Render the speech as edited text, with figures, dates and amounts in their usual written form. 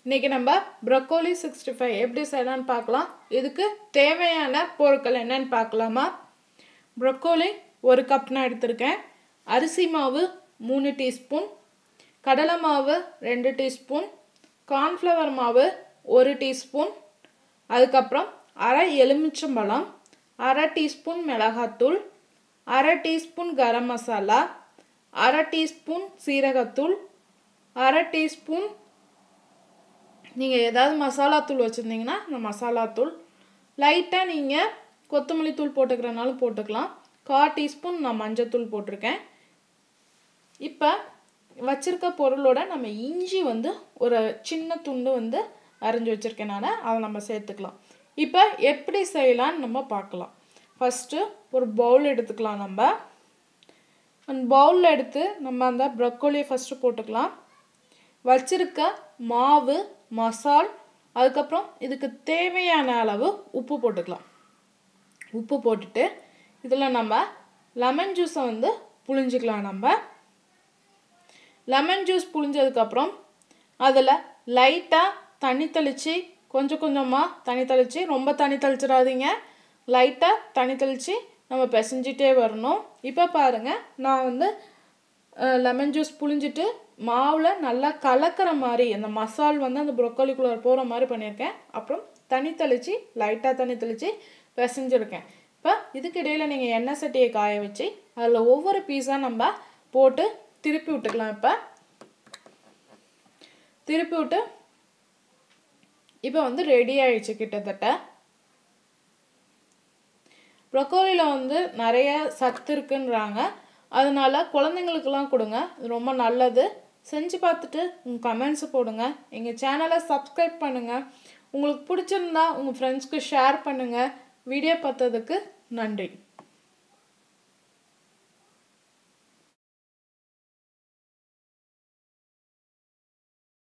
இன்னைக்கு நம்ம ப்ரோக்கோலி 65 எப்படி செய்யலாம்னு பார்க்கலாம். இதுக்கு தேவையான பொருட்கள் என்னன்னு பார்க்கலாமா. ப்ரோக்கோலி 1 கப் நான் எடுத்துர்க்கேன். அரிசி மாவு 3 டீஸ்பூன், கடலை மாவு 2 டீஸ்பூன், கார்ன்ஃப்ளவர் மாவு 1 டீஸ்பூன், அதுக்கு அப்புறம் அரை எலுமிச்சம்பழம், அரை டீஸ்பூன் மிளகாய்த்தூள், அரை டீஸ்பூன் கரம் மசாலா, அரை டீஸ்பூன் சீரகத்தூள், அரை டீஸ்பூன் நீங்கள் ஏதாவது மசாலா தூள் வச்சுருந்தீங்கன்னா அந்த மசாலா தூள், லைட்டாக நீங்கள் கொத்தமல்லி தூள் போட்டுக்கிறனாலும் போட்டுக்கலாம். 1/4 டீஸ்பூன் நான் மஞ்சள் போட்டிருக்கேன். இப்போ வச்சுருக்க பொருளோட நம்ம இஞ்சி ஒரு சின்ன துண்டு அரைஞ்சி வச்சுருக்கேன் நான், அதை நம்ம சேர்த்துக்கலாம். இப்போ எப்படி செய்யலான்னு நம்ம பார்க்கலாம். ஃபஸ்ட்டு ஒரு பவுல் எடுத்துக்கலாம். நம்ம அந்த பவுலில் எடுத்து நம்ம அந்த ப்ரோக்கோலியை ஃபஸ்ட்டு போட்டுக்கலாம். வச்சிருக்க மாவு, மசால், அதுக்கப்புறம் இதுக்கு தேவையான அளவு உப்பு போட்டுக்கலாம். உப்பு போட்டுட்டு இதில் நம்ம லெமன் ஜூஸை புழிஞ்சிக்கலாம். நம்ம லெமன் ஜூஸ் புழிஞ்சதுக்கப்புறம் அதில் லைட்டாக தண்ணி தெளித்து கொஞ்சம் கொஞ்சமாக தண்ணி தெளித்து, ரொம்ப தண்ணி தெளிச்சிடாதீங்க, லைட்டாக தண்ணி தெளித்து நம்ம பிசைஞ்சிட்டே வரணும். இப்போ பாருங்கள், நான் லெமன் ஜூஸ் புழிஞ்சிட்டு மாவில் நல்லா கலக்கிற மாதிரி அந்த மசால் அந்த ப்ரோக்கோலிக்குள்ளே போகிற மாதிரி பண்ணியிருக்கேன். அப்புறம் தண்ணி தெளித்து லைட்டாக தண்ணி தெளித்து பிசைஞ்சிருக்கேன். இப்போ இதுக்கு இடையில் நீங்கள் எண்ணெய் சட்டியை காய வச்சு அதில் ஒவ்வொரு பீஸாக நம்ம போட்டு திருப்பி விட்டுக்கலாம். இப்போ திருப்பி விட்டு இப்போ ரெடி ஆயிடுச்சு கிட்டத்தட்ட. ப்ரோக்கோலியில் நிறைய சத்து இருக்குன்றாங்க, அதனால குழந்தைங்களுக்கெல்லாம் கொடுங்க, ரொம்ப நல்லது. செஞ்சு பார்த்துட்டு உங்கள் கமெண்ட்ஸை போடுங்க. எங்கள் சேனலை சப்ஸ்கிரைப் பண்ணுங்கள். உங்களுக்கு பிடிச்சிருந்தா உங்கள் ஃப்ரெண்ட்ஸ்க்கு ஷேர் பண்ணுங்கள். வீடியோ பார்த்ததுக்கு நன்றி.